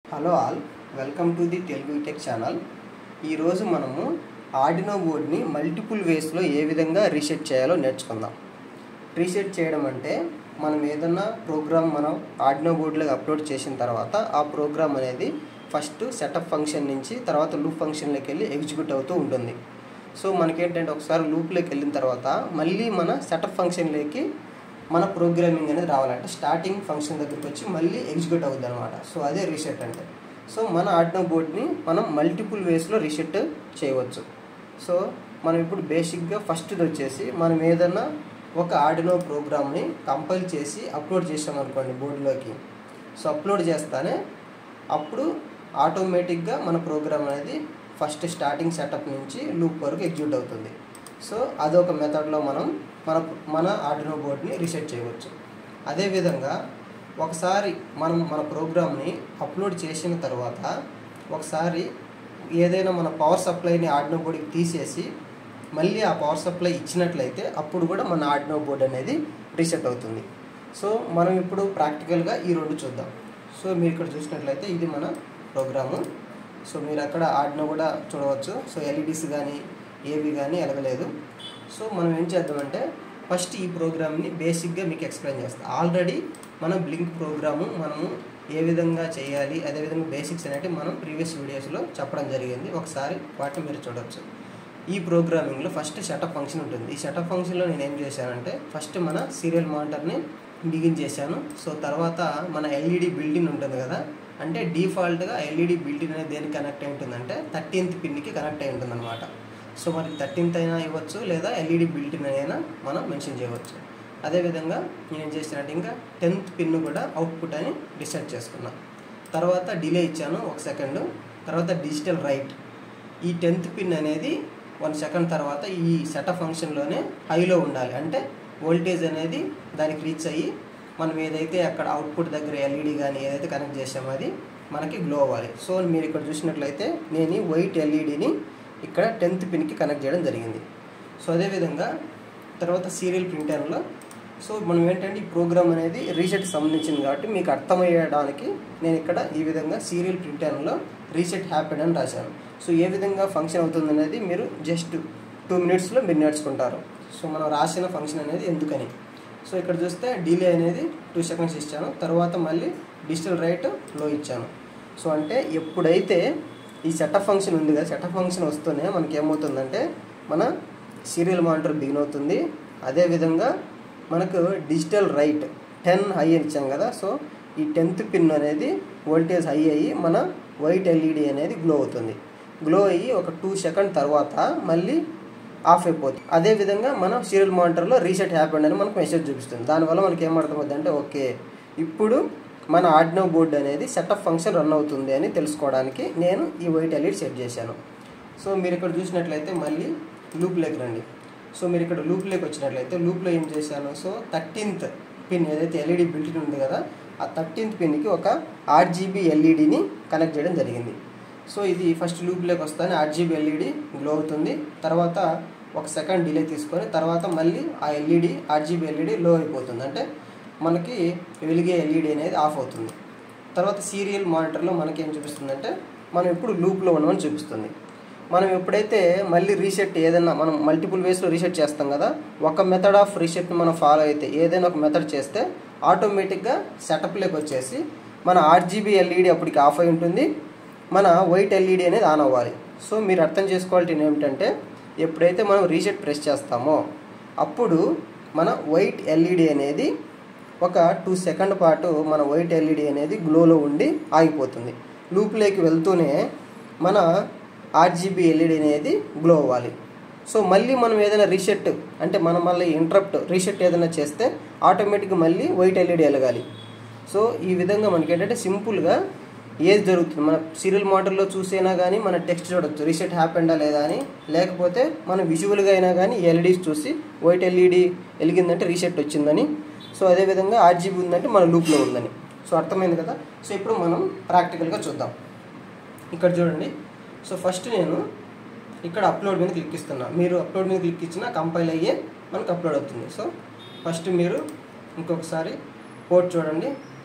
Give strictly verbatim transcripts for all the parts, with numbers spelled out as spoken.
Hello all, welcome to the Telugu tech channel. ఈరోజు మనము Arduino బోర్డ్ని multiple వేస్లో ఏ విధంగా రీసెట్ చేయాలో నేర్చుకుందాం. రీసెట్ చేయడం అంటే మనం ఏదన్నా ప్రోగ్రామ్ మనం ఆర్డినో బోర్డులోకి అప్లోడ్ చేసిన తర్వాత ఆ ప్రోగ్రామ్ అనేది ఫస్ట్ సెటప్ ఫంక్షన్ నుంచి తర్వాత లూప్ ఫంక్షన్లోకి వెళ్ళి ఎగ్జిక్యూట్ అవుతూ ఉంటుంది. సో మనకేంటంటే ఒకసారి లూప్లోకి వెళ్ళిన తర్వాత మళ్ళీ మన సెటప్ ఫంక్షన్లోకి మన ప్రోగ్రామింగ్ అనేది రావాలంటే స్టార్టింగ్ ఫంక్షన్ దగ్గరికి వచ్చి మళ్ళీ ఎగ్జిక్యూట్ అవుద్ది అనమాట. సో అదే రీసెట్ అంటే. సో మన ఆర్డినో బోర్డ్ని మనం మల్టిపుల్ వేస్లో రీసెట్ చేయవచ్చు. సో మనం ఇప్పుడు బేసిక్గా ఫస్ట్ది వచ్చేసి మనం ఏదన్నా ఒక ఆర్డినో ప్రోగ్రామ్ని కంపైల్ చేసి అప్లోడ్ చేసామనుకోండి బోర్డులోకి. సో అప్లోడ్ చేస్తానే అప్పుడు ఆటోమేటిక్గా మన ప్రోగ్రామ్ అనేది ఫస్ట్ స్టార్టింగ్ సెటప్ నుంచి లూప్ వరకు ఎగ్జిక్యూట్ అవుతుంది. సో అదొక మెథడ్లో మనం మన మన ఆర్డినో బోర్డ్ని రీసెట్ చేయవచ్చు. అదేవిధంగా ఒకసారి మనం మన ప్రోగ్రామ్ని అప్లోడ్ చేసిన తర్వాత ఒకసారి ఏదైనా మన పవర్ సప్లైని ఆర్డినో బోర్డ్కి తీసేసి మళ్ళీ ఆ పవర్ సప్లై ఇచ్చినట్లయితే అప్పుడు కూడా మన ఆర్డినో బోర్డ్ అనేది రీసెట్ అవుతుంది. సో మనం ఇప్పుడు ప్రాక్టికల్గా ఈ రెండు చూద్దాం. సో మీరు ఇక్కడ చూసినట్లయితే ఇది మన ప్రోగ్రాము. సో మీరు అక్కడ ఆర్డినో కూడా చూడవచ్చు. సో ఎల్ఈడీస్ కానీ ఏవి కానీ ఎలగలేదు. సో మనం ఏం చేద్దామంటే ఫస్ట్ ఈ ప్రోగ్రామ్ని బేసిక్గా మీకు ఎక్స్ప్లెయిన్ చేస్తాం. ఆల్రెడీ మన బ్లింక్ ప్రోగ్రాము మనము ఏ విధంగా చేయాలి అదేవిధంగా బేసిక్స్ అనేవి మనం ప్రీవియస్ వీడియోస్లో చెప్పడం జరిగింది. ఒకసారి వాటిని మీరు చూడవచ్చు. ఈ ప్రోగ్రామింగ్లో ఫస్ట్ సెటప్ ఫంక్షన్ ఉంటుంది. ఈ సెటప్ ఫంక్షన్లో నేను ఏం చేశానంటే ఫస్ట్ మన సీరియల్ మానిటర్ని బిగిన్ చేశాను. సో తర్వాత మన ఎల్ఈడి బిల్డిన్ ఉంటుంది కదా, అంటే డిఫాల్ట్గా ఎల్ఈడి బిల్డిన్ అనేది దేనికి కనెక్ట్ అయి ఉంటుందంటే థర్టీన్త్ పిన్కి కనెక్ట్ అయి ఉంటుంది అనమాట. సో మరి థర్టీన్త్ అయినా ఇవ్వచ్చు లేదా ఎల్ఈడి బిల్టిన్ అయినా మనం మెన్షన్ చేయవచ్చు. అదేవిధంగా నేను ఏం చేసినట్టు ఇంకా టెన్త్ పిన్ కూడా అవుట్పుట్ అని డిసైడ్ చేసుకున్నాను. తర్వాత డిలే ఇచ్చాను ఒక సెకండ్. తర్వాత డిజిటల్ రైట్. ఈ టెన్త్ పిన్ అనేది వన్ సెకండ్ తర్వాత ఈ సెటప్ ఫంక్షన్లోనే హైలో ఉండాలి. అంటే వోల్టేజ్ అనేది దానికి రీచ్ అయ్యి మనం ఏదైతే అక్కడ అవుట్పుట్ దగ్గర ఎల్ఈడి కానీ ఏదైతే కనెక్ట్ చేసామో అది మనకి గ్లో అవ్వాలి. సో మీరు ఇక్కడ చూసినట్లయితే నేను ఈ వైట్ ఎల్ఈడిని ఇక్కడ టెన్త్ పిన్కి కనెక్ట్ చేయడం జరిగింది. సో అదేవిధంగా తర్వాత సీరియల్ ప్రింటర్లో సో మనం ఏంటంటే ఈ ప్రోగ్రామ్ అనేది రీసెట్ సంబంధించింది కాబట్టి మీకు అర్థమయ్యడానికి నేను ఇక్కడ ఈ విధంగా సీరియల్ ప్రింటర్లో రీసెట్ హ్యాపెన్ అని రాశాను. సో ఏ విధంగా ఫంక్షన్ అవుతుంది అనేది మీరు జస్ట్ టూ మినిట్స్లో మీరు నేర్చుకుంటారు. సో మనం రాసిన ఫంక్షన్ అనేది ఎందుకని. సో ఇక్కడ చూస్తే డిలే అనేది టూ సెకండ్స్ ఇచ్చాను. తర్వాత మళ్ళీ డిజిటల్ రైట్ లో ఇచ్చాను. సో అంటే ఎప్పుడైతే ఈ సెటప్ ఫంక్షన్ ఉంది కదా, సెటప్ ఫంక్షన్ వస్తూనే మనకి ఏమవుతుందంటే మన సీరియల్ మానిటర్ బిగిన్ అవుతుంది. అదేవిధంగా మనకు డిజిటల్ రైట్ టెన్ హై అని ఇచ్చాం కదా. సో ఈ టెన్త్ పిన్ అనేది వోల్టేజ్ హై అయ్యి మన వైట్ ఎల్ఈడి అనేది గ్లో అవుతుంది. గ్లో అయ్యి ఒక టూ సెకండ్ తర్వాత మళ్ళీ ఆఫ్ అయిపోతుంది. అదేవిధంగా మన సీరియల్ మానిటర్లో రీసెట్ హ్యాపెండ్ అని మనకు మెసేజ్ చూపిస్తుంది. దానివల్ల మనకి ఏమర్థమవుతుంది అంటే ఓకే ఇప్పుడు మన ఆర్డినో బోర్డ్ అనేది సెటప్ ఫంక్షన్ రన్ అవుతుంది అని తెలుసుకోవడానికి నేను ఈ వైట్ ఎల్ఈడి సెట్ చేశాను. సో మీరు ఇక్కడ చూసినట్లయితే మళ్ళీ లూప్లోకి రండి. సో మీరు ఇక్కడ లూప్లోకి వచ్చినట్లయితే లూప్లో ఏం చేశాను, సో థర్టీన్త్ పిన్ ఏదైతే ఎల్ఈడి బిల్ట్ ఉంది కదా ఆ థర్టీన్త్ పిన్కి ఒక ఆర్జీబీ ఎల్ఈడిని కనెక్ట్ చేయడం జరిగింది. సో ఇది ఫస్ట్ లూప్లోకి వస్తానే ఆర్జీబీ ఎల్ఈడి గ్లో అవుతుంది. తర్వాత ఒక సెకండ్ డిలే తీసుకొని తర్వాత మళ్ళీ ఆ ఎల్ఈడి ఆర్జీబీ ఎల్ఈడి లో అయిపోతుంది. అంటే మనకి వెలిగే ఎల్ఈడి అనేది ఆఫ్ అవుతుంది. తర్వాత సీరియల్ మానిటర్లో మనకి ఏం చూపిస్తుందంటే మనం ఎప్పుడు లూప్లో ఉన్నామని చూపిస్తుంది. మనం ఎప్పుడైతే మళ్ళీ రీసెట్ ఏదైనా మనం మల్టిపుల్ వేస్లో రీసెట్ చేస్తాం కదా, ఒక మెథడ్ ఆఫ్ రీసెట్ని మనం ఫాలో అయితే ఏదైనా ఒక మెథడ్ చేస్తే ఆటోమేటిక్గా సెటప్లోకి వచ్చేసి మన ఆర్జీబీ ఎల్ఈడి అప్పటికి ఆఫ్ అయి ఉంటుంది, మన వైట్ ఎల్ఈడి అనేది ఆన్ అవ్వాలి. సో మీరు అర్థం చేసుకోవాల్సింది ఏమిటంటే ఎప్పుడైతే మనం రీసెట్ ప్రెస్ చేస్తామో అప్పుడు మన వైట్ ఎల్ఈడి అనేది ఒక టూ సెకండ్ పాటు మన వైట్ ఎల్ఈడి అనేది గ్లోలో ఉండి ఆగిపోతుంది. లూప్లోకి వెళ్తూనే మన ఆర్జీబీ ఎల్ఈడి అనేది గ్లో అవ్వాలి. సో మళ్ళీ మనం ఏదైనా రీసెట్ అంటే మనం మళ్ళీ ఇంటరప్ట్ రీసెట్ ఏదైనా చేస్తే ఆటోమేటిక్గా మళ్ళీ వైట్ ఎల్ఈడి వెలగాలి. సో ఈ విధంగా మనకి ఏంటంటే సింపుల్గా ఏది జరుగుతుంది మన సీరియల్ మానిటర్లో చూసైనా కానీ మన టెక్స్ట్ చూడవచ్చు రీసెట్ హ్యాపెండా లేదా అని, లేకపోతే మనం విజువల్గా అయినా కానీ ఎల్ఈడీస్ చూసి వైట్ ఎల్ఈడి వెలిగిందంటే రీసెట్ వచ్చిందని, సో అదేవిధంగా ఆర్జీబీ ఉందంటే మన లూప్లో ఉందని. సో అర్థమైంది కదా. సో ఇప్పుడు మనం ప్రాక్టికల్గా చూద్దాం. ఇక్కడ చూడండి. సో ఫస్ట్ నేను ఇక్కడ అప్లోడ్ మీద క్లిక్ ఇస్తున్నా. మీరు అప్లోడ్ మీద క్లిక్ ఇచ్చినా కంపైల్ అయ్యే మనకు అప్లోడ్ అవుతుంది. సో ఫస్ట్ మీరు ఇంకొకసారి పోర్ట్ చూడండి.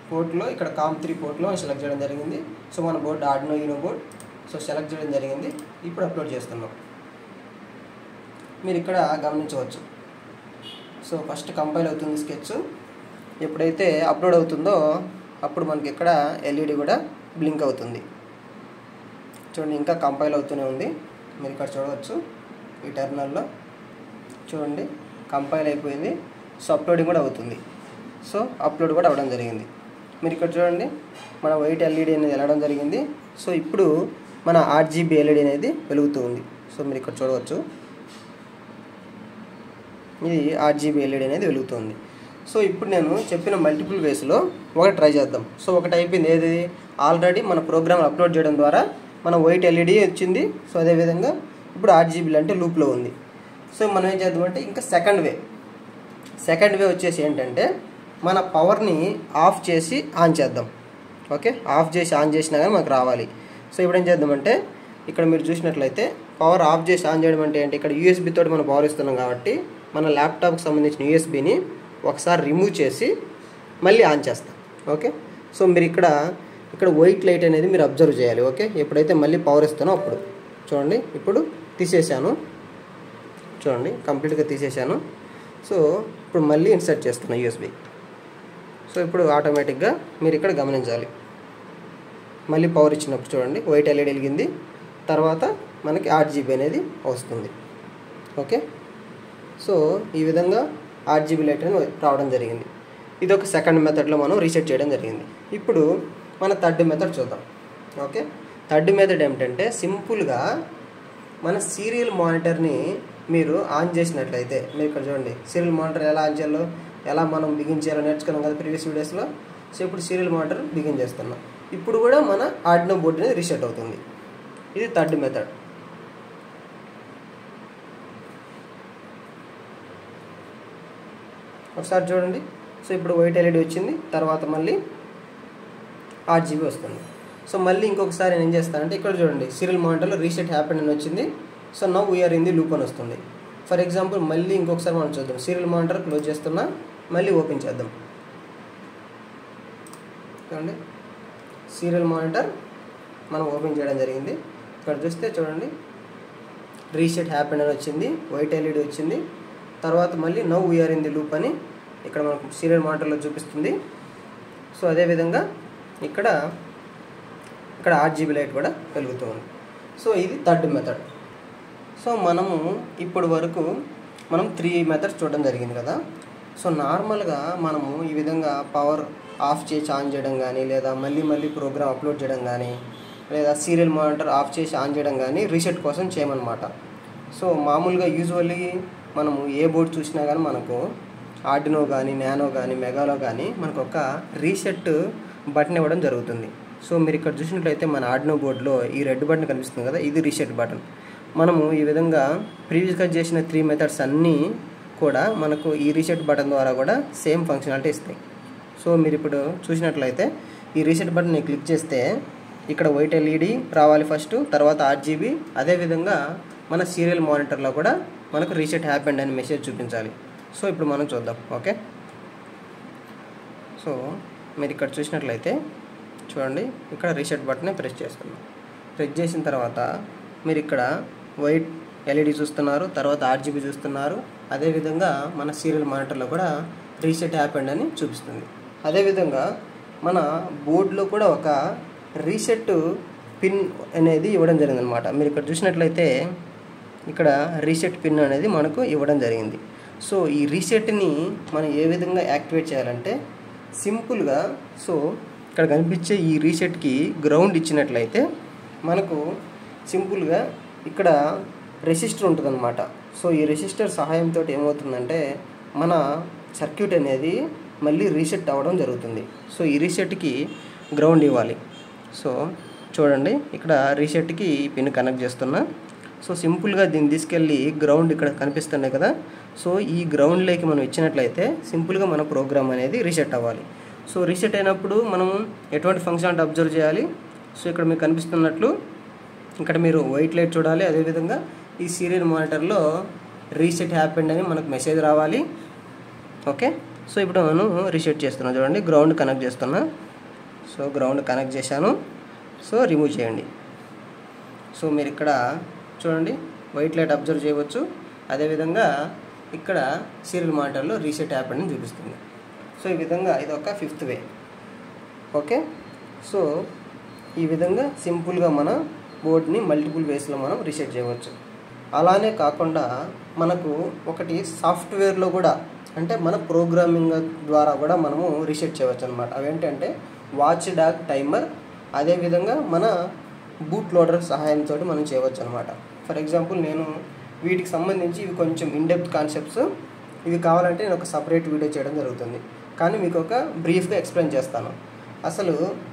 పోర్ట్లో ఇక్కడ కామ్ త్రీ పోర్ట్లో సెలెక్ట్ చేయడం జరిగింది. సో మన board Arduino Uno board so select చేయడం జరిగింది. ఇప్పుడు అప్లోడ్ చేస్తున్నాం. మీరు ఇక్కడ గమనించవచ్చు. సో ఫస్ట్ కంపైల్ అవుతుంది స్కెచ్. ఎప్పుడైతే అప్లోడ్ అవుతుందో అప్పుడు మనకి ఇక్కడ ఎల్ఈడి కూడా బ్లింక్ అవుతుంది. చూడండి, ఇంకా కంపైల్ అవుతూనే ఉంది. మీరు ఇక్కడ చూడవచ్చు ఈ టెర్మినల్లో. చూడండి, కంపైల్ అయిపోయింది. సో అప్లోడింగ్ కూడా అవుతుంది. సో అప్లోడ్ కూడా అవ్వడం జరిగింది. మీరు ఇక్కడ చూడండి, మన వైట్ ఎల్ఈడి అనేది వెళ్ళడం జరిగింది. సో ఇప్పుడు మన ఆర్జీబీ ఎల్ఈడి అనేది వెలుగుతూ ఉంది. సో మీరు ఇక్కడ చూడవచ్చు, ఇది ఆర్జీబీ ఎల్ఈడి అనేది వెలుగుతుంది. సో ఇప్పుడు నేను చెప్పిన మల్టిపుల్ వేస్లో ఒకటి ట్రై చేద్దాం. సో ఒకటి అయిపోయింది. ఏది ఆల్రెడీ మన ప్రోగ్రామ్ అప్లోడ్ చేయడం ద్వారా మన వైట్ ఎల్ఈడి వచ్చింది. సో అదేవిధంగా ఇప్పుడు ఆర్జీబీలు అంటే లూప్లో ఉంది. సో మనం ఏం చేద్దామంటే ఇంకా సెకండ్ వే సెకండ్ వే వచ్చేసి ఏంటంటే మన పవర్ని ఆఫ్ చేసి ఆన్ చేద్దాం. ఓకే, ఆఫ్ చేసి ఆన్ చేసినా కానీ మనకు రావాలి. సో ఇప్పుడు ఏం చేద్దామంటే ఇక్కడ మీరు చూసినట్లయితే పవర్ ఆఫ్ చేసి ఆన్ చేయడం అంటే ఏంటి, ఇక్కడ యూఎస్బీ తోటి మనం పవర్ ఇస్తున్నాం కాబట్టి మన ల్యాప్టాప్కి సంబంధించిన యూఎస్బీని ఒకసారి రిమూవ్ చేసి మళ్ళీ ఆన్ చేస్తాం. ఓకే, సో మీరు ఇక్కడ ఇక్కడ వైట్ లైట్ అనేది మీరు అబ్జర్వ్ చేయాలి. ఓకే, ఎప్పుడైతే మళ్ళీ పవర్ ఇస్తానో అప్పుడు చూడండి. ఇప్పుడు తీసేసాను, చూడండి కంప్లీట్గా తీసేసాను. సో ఇప్పుడు మళ్ళీ ఇన్సర్ట్ చేస్తున్నాను యూఎస్బీ. సో ఇప్పుడు ఆటోమేటిక్గా మీరు ఇక్కడ గమనించాలి, మళ్ళీ పవర్ ఇచ్చినప్పుడు చూడండి వైట్ ఎల్ఈడి వెలిగింది, తర్వాత మనకి ఆర్జీబీ అనేది వస్తుంది. ఓకే, సో ఈ విధంగా ఆర్జీబీ లైట్ అనేది రావడం జరిగింది. ఇది ఒక సెకండ్ మెథడ్లో మనం రీసెట్ చేయడం జరిగింది. ఇప్పుడు మన థర్డ్ మెథడ్ చూద్దాం. ఓకే, థర్డ్ మెథడ్ ఏమిటంటే సింపుల్గా మన సీరియల్ మానిటర్ని మీరు ఆన్ చేసినట్లయితే, మీరు ఇక్కడ చూడండి సీరియల్ మానిటర్ ఎలా ఆన్ చేయాలో ఎలా మనం బిగిన్ చేయాలో నేర్చుకున్నాం కదా ప్రీవియస్ వీడియోస్లో. సో ఇప్పుడు సీరియల్ మానిటర్ బిగిన్ చేస్తున్నాం. ఇప్పుడు కూడా మన ఆర్డినో బోర్డు అనేది రీసెట్ అవుతుంది. ఇది థర్డ్ మెథడ్. ఒకసారి చూడండి. సో ఇప్పుడు వైట్ ఎల్ఈడి వచ్చింది, తర్వాత మళ్ళీ ఆర్జీబీ వస్తుంది. సో మళ్ళీ ఇంకొకసారి నేను ఏం చేస్తానంటే ఇక్కడ చూడండి సీరియల్ మానిటర్లో రీసెట్ హ్యాపెన్ అని వచ్చింది. So now we are in the loop అని వస్తుంది. ఫర్ ఎగ్జాంపుల్ మళ్ళీ ఇంకొకసారి మనం చూద్దాం. సీరియల్ మానిటర్ క్లోజ్ చేస్తున్నా, మళ్ళీ ఓపెన్ చేద్దాం. చూడండి సీరియల్ మానిటర్ మనం ఓపెన్ చేయడం జరిగింది. ఇక్కడ చూస్తే చూడండి రీసెట్ హ్యాపెన్ అని వచ్చింది, వైట్ ఎల్ఈడి వచ్చింది, తర్వాత మళ్ళీ now we are in the loop అని ఇక్కడ మనకు సీరియల్ మానిటర్లో చూపిస్తుంది. సో అదేవిధంగా ఇక్కడ ఇక్కడ ఆర్జీబీ లైట్ కూడా వెలుగుతూ ఉంది. సో ఇది థర్డ్ మెథడ్. సో మనము ఇప్పటి వరకు మనం త్రీ మెథడ్స్ చూడడం జరిగింది కదా. సో నార్మల్గా మనము ఈ విధంగా పవర్ ఆఫ్ చేసి ఆన్ చేయడం కానీ, లేదా మళ్ళీ మళ్ళీ ప్రోగ్రామ్ అప్లోడ్ చేయడం కానీ, లేదా సీరియల్ మానిటర్ ఆఫ్ చేసి ఆన్ చేయడం కానీ రీసెట్ కోసం చేయమన్నమాట. సో మామూలుగా యూజువల్లీ మనము ఏ బోర్డు చూసినా కానీ మనకు ఆర్డినో కానీ, నానో కానీ, మెగాలో కానీ మనకు ఒక రీసెట్ బటన్ ఇవ్వడం జరుగుతుంది. సో మీరు ఇక్కడ చూసినట్లయితే మన ఆర్డినో బోర్డులో ఈ రెడ్ బటన్ కనిపిస్తుంది కదా, ఇది రీసెట్ బటన్. మనము ఈ విధంగా ప్రీవియస్గా చేసిన త్రీ మెథడ్స్ అన్నీ కూడా మనకు ఈ రీసెట్ బటన్ ద్వారా కూడా సేమ్ ఫంక్షనాలిటీ ఇస్తాయి. సో మీరు ఇప్పుడు చూసినట్లయితే ఈ రీసెట్ బటన్ని క్లిక్ చేస్తే ఇక్కడ వైట్ ఎల్ఈడి రావాలి ఫస్ట్, తర్వాత ఆర్జీబీ, అదేవిధంగా మన సీరియల్ మానిటర్లో కూడా మనకు రీసెట్ హ్యాపెండ్ అని మెసేజ్ చూపించాలి. సో ఇప్పుడు మనం చూద్దాం. ఓకే, సో మీరు ఇక్కడ చూసినట్లయితే చూడండి ఇక్కడ రీసెట్ బటన్ని ప్రెస్ చేస్తున్నాం. ప్రెస్ చేసిన తర్వాత మీరు ఇక్కడ వైట్ ఎల్ఈడి చూస్తున్నారు, తర్వాత ఆర్జీబీ చూస్తున్నారు, అదేవిధంగా మన సీరియల్ మానిటర్లో కూడా రీసెట్ హ్యాపెండ్ అని చూపిస్తుంది. అదేవిధంగా మన బోర్డులో కూడా ఒక రీసెట్ పిన్ అనేది ఇవ్వడం జరిగింది అనమాట. మీరు ఇక్కడ చూసినట్లయితే ఇక్కడ రీసెట్ పిన్ అనేది మనకు ఇవ్వడం జరిగింది. సో ఈ రీసెట్ని మనం ఏ విధంగా యాక్టివేట్ చేయాలంటే సింపుల్గా, సో ఇక్కడ కనిపించే ఈ రీసెట్కి గ్రౌండ్ ఇచ్చినట్లయితే మనకు సింపుల్గా ఇక్కడ రెసిస్టర్ ఉంటుందన్నమాట. సో ఈ రెసిస్టర్ సహాయంతో ఏమవుతుందంటే మన సర్క్యూట్ అనేది మళ్ళీ రీసెట్ అవ్వడం జరుగుతుంది. సో ఈ రీసెట్కి గ్రౌండ్ ఇవ్వాలి. సో చూడండి ఇక్కడ రీసెట్కి ఈ పిన్ కనెక్ట్ చేస్తున్నా. సో సింపుల్గా దీన్ని తీసుకెళ్ళి గ్రౌండ్ ఇక్కడ కనిపిస్తున్నాయి కదా, సో ఈ గ్రౌండ్లోకి మనం ఇచ్చినట్లయితే సింపుల్గా మన ప్రోగ్రామ్ అనేది రీసెట్ అవ్వాలి. సో రీసెట్ అయినప్పుడు మనం ఎటువంటి ఫంక్షన్ అబ్జర్వ్ చేయాలి. సో ఇక్కడ మీకు కనిపిస్తున్నట్లు ఇక్కడ మీరు వైట్ లైట్ చూడాలి, అదేవిధంగా ఈ సీరియల్ మానిటర్లో రీసెట్ హ్యాపెండ్ అని మనకు మెసేజ్ రావాలి. ఓకే, సో ఇప్పుడు నేను రీసెట్ చేస్తున్నాను. చూడండి, గ్రౌండ్ కనెక్ట్ చేస్తున్నా. సో గ్రౌండ్ కనెక్ట్ చేశాను. సో రిమూవ్ చేయండి. సో మీరు ఇక్కడ చూడండి వైట్ లైట్ అబ్జర్వ్ చేయవచ్చు. అదేవిధంగా ఇక్కడ సీరియల్ మానిటర్లో రీసెట్ యాప్ అని చూపిస్తుంది. సో ఈ విధంగా ఇది ఒక ఫిఫ్త్ వే. ఓకే, సో ఈ విధంగా సింపుల్గా మన బోర్డ్ని మల్టిపుల్ వేస్లో మనం రీసెట్ చేయవచ్చు. అలానే కాకుండా మనకు ఒకటి సాఫ్ట్వేర్లో కూడా, అంటే మన ప్రోగ్రామింగ్ ద్వారా కూడా మనము రీసెట్ చేయవచ్చు అనమాట. అవేంటంటే వాచ్ డాగ్ టైమర్, అదేవిధంగా మన బూట్ లోడర్ సహాయంతో మనం చేయవచ్చు అనమాట. ఫర్ ఎగ్జాంపుల్ నేను వీటికి సంబంధించి ఇవి కొంచెం ఇన్డెప్త్ కాన్సెప్ట్స్, ఇవి కావాలంటే నేను ఒక సపరేట్ వీడియో చేయడం జరుగుతుంది. కానీ మీకు ఒక బ్రీఫ్గా ఎక్స్ప్లెయిన్ చేస్తాను. అసలు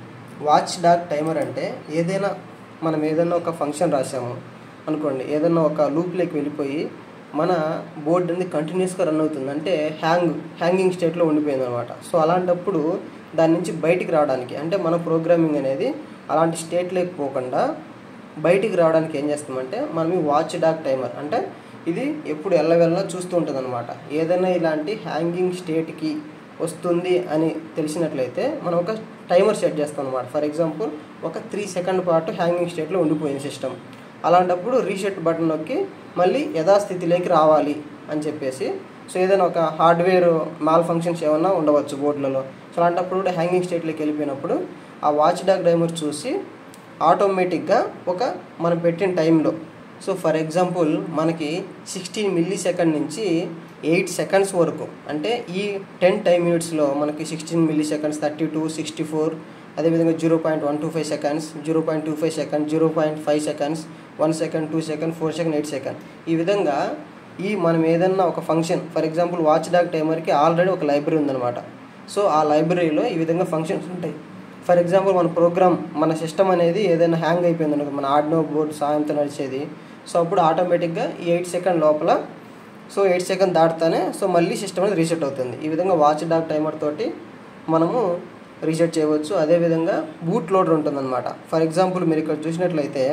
వాచ్ డాగ్ టైమర్ అంటే ఏదైనా మనం ఏదైనా ఒక ఫంక్షన్ రాసాము అనుకోండి, ఏదైనా ఒక లూప్లోకి వెళ్ళిపోయి మన బోర్డు అనేది కంటిన్యూస్గా రన్ అవుతుంది, అంటే హ్యాంగ్ హ్యాంగింగ్ స్టేట్లో ఉండిపోయింది అనమాట. సో అలాంటప్పుడు దాని నుంచి బయటికి రావడానికి, అంటే మన ప్రోగ్రామింగ్ అనేది అలాంటి స్టేట్లోకి పోకుండా బయటికి రావడానికి ఏం చేస్తామంటే మనం ఈ వాచ్ డాగ్ టైమర్, అంటే ఇది ఎప్పుడు ఎల్లవెల్లా చూస్తూ ఉంటుంది అనమాట. ఏదైనా ఇలాంటి హ్యాంగింగ్ స్టేట్కి వస్తుంది అని తెలిసినట్లయితే మనం ఒక టైమర్ సెట్ చేస్తాం అనమాట. ఫర్ ఎగ్జాంపుల్ ఒక త్రీ సెకండ్ పాటు హ్యాంగింగ్ స్టేట్లో ఉండిపోయింది సిస్టమ్. అలాంటప్పుడు రీసెట్ బటన్ నొక్కి మళ్ళీ యథాస్థితిలోకి రావాలి అని చెప్పేసి, సో ఏదైనా ఒక హార్డ్వేర్ మాల్ ఫంక్షన్స్ ఏమన్నా ఉండవచ్చు బోర్డులలో. సో అలాంటప్పుడు కూడా హ్యాంగింగ్ స్టేట్లోకి వెళ్ళిపోయినప్పుడు ఆ వాచ్ డాగ్ టైమర్ చూసి ఆటోమేటిక్గా ఒక మనం పెట్టిన టైంలో, సో ఫర్ ఎగ్జాంపుల్ మనకి సిక్స్టీన్ మిల్లీ సెకండ్ నుంచి ఎయిట్ సెకండ్స్ వరకు, అంటే ఈ టెన్ టైమ్ యూనిట్స్లో మనకి sixteen milliseconds, thirty two, sixty four, అదేవిధంగా zero point one two five seconds, zero point two five second, zero point five seconds, one second, two second, four second, eight second, ఈ విధంగా ఈ మనం ఏదన్నా ఒక function, for example watch dog టైమర్కి already ఒక library ఉందన్నమాట. సో ఆ లైబ్రరీలో ఈ విధంగా ఫంక్షన్స్ ఉంటాయి. ఫర్ ఎగ్జాంపుల్ మన ప్రోగ్రామ్, మన సిస్టమ్ అనేది ఏదైనా హ్యాంగ్ అయిపోయింది అనుకో, మన ఆర్డినో బోర్డు సాయంతో నడిచేది. సో అప్పుడు ఆటోమేటిక్గా ఈ ఎయిట్ సెకండ్ లోపల, సో ఎయిట్ సెకండ్ దాటుతానే సో మళ్ళీ సిస్టమ్ అనేది రీసెట్ అవుతుంది. ఈ విధంగా వాచ్ డాగ్ టైమర్ తోటి మనము రీసెట్ చేయవచ్చు. అదేవిధంగా బూట్ లోడర్ ఉంటుందన్నమాట. ఫర్ ఎగ్జాంపుల్ మీరు ఇక్కడ చూసినట్లయితే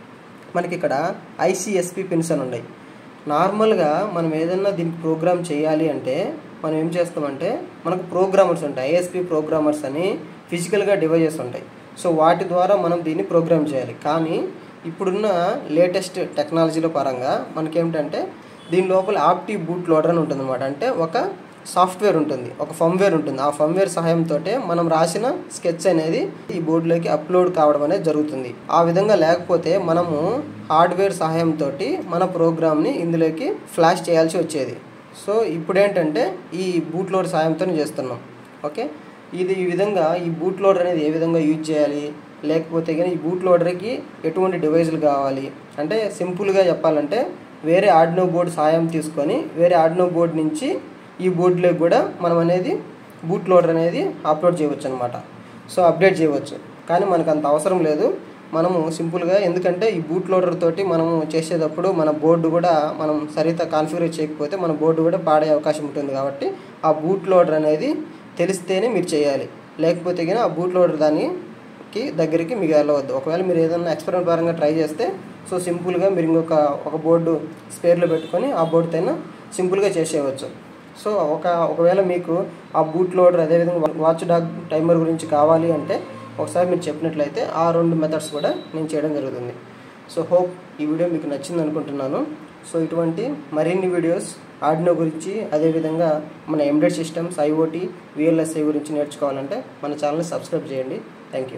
మనకి ఇక్కడ ఐసిఎస్పి పిన్స్ అని ఉన్నాయి. నార్మల్గా మనం ఏదైనా దీనికి ప్రోగ్రామ్ చేయాలి అంటే మనం ఏం చేస్తామంటే మనకు ప్రోగ్రామర్స్ ఉంటాయి, ఐఎస్పి ప్రోగ్రామర్స్ అని ఫిజికల్గా డివైజెస్ ఉంటాయి. సో వాటి ద్వారా మనం దీన్ని ప్రోగ్రామ్ చేయాలి. కానీ ఇప్పుడున్న లేటెస్ట్ టెక్నాలజీల పరంగా మనకేమిటంటే దీని లోపల ఆప్టి బూట్ లోడర్ అని ఉంటుంది అనమాట. అంటే ఒక సాఫ్ట్వేర్ ఉంటుంది, ఒక ఫర్మ్వేర్ ఉంటుంది. ఆ ఫర్మ్వేర్ సహాయంతో మనం రాసిన స్కెచ్ అనేది ఈ బోర్డులోకి అప్లోడ్ కావడం అనేది జరుగుతుంది. ఆ విధంగా లేకపోతే మనము హార్డ్వేర్ సహాయంతో మన ప్రోగ్రామ్ని ఇందులోకి ఫ్లాష్ చేయాల్సి వచ్చేది. సో ఇప్పుడు ఏంటంటే ఈ బూట్ లోడర్ సహాయంతో చేస్తున్నాం. ఓకే, ఇది ఈ విధంగా ఈ బూట్ లోడర్ అనేది ఏ విధంగా యూజ్ చేయాలి, లేకపోతే కానీ ఈ బూట్ లోడర్కి ఎటువంటి డివైజులు కావాలి అంటే సింపుల్గా చెప్పాలంటే వేరే ఆర్డినో బోర్డు సహాయం తీసుకొని వేరే ఆర్డినో బోర్డు నుంచి ఈ బోర్డులోకి కూడా మనం అనేది బూట్ లోడర్ అనేది అప్లోడ్ చేయవచ్చు అనమాట. సో అప్డేట్ చేయవచ్చు. కానీ మనకు అంత అవసరం లేదు. మనము సింపుల్గా, ఎందుకంటే ఈ బూట్ లోడర్ తోటి మనము చేసేటప్పుడు మన బోర్డు కూడా మనం సరిగ్గా కాన్ఫిగర్ చేయకపోతే మన బోర్డు కూడా పాడే అవకాశం ఉంటుంది. కాబట్టి ఆ బూట్ లోడర్ అనేది తెలిస్తేనే మీరు చేయాలి, లేకపోతే కానీ ఆ బూట్ లోడర్ దానికి దగ్గరికి మీకు వెళ్ళవద్దు. ఒకవేళ మీరు ఏదైనా ఎక్స్పెరిమెంట్ పరంగా ట్రై చేస్తే సో సింపుల్గా మీరు ఇంకొక ఒక బోర్డు స్పేర్లో పెట్టుకొని ఆ బోర్డుతోనే సింపుల్గా చేసేయవచ్చు. సో ఒక ఒకవేళ మీకు ఆ బూట్ లోడర్ అదేవిధంగా వాచ్ డాగ్ టైమర్ గురించి కావాలి అంటే ఒకసారి మీరు చెప్పినట్లయితే ఆ రెండు మెథడ్స్ కూడా నేను చేయడం జరుగుతుంది. సో హోప్ ఈ వీడియో మీకు నచ్చింది అనుకుంటున్నాను. సో ఇటువంటి మరిన్ని వీడియోస్ ఆర్డినో గురించి, అదేవిధంగా మన ఎంబెడెడ్ సిస్టమ్స్, ఐఓటీ, విఎల్ఎస్ఐ గురించి నేర్చుకోవాలంటే మన ఛానల్ని సబ్స్క్రైబ్ చేయండి. Thank you.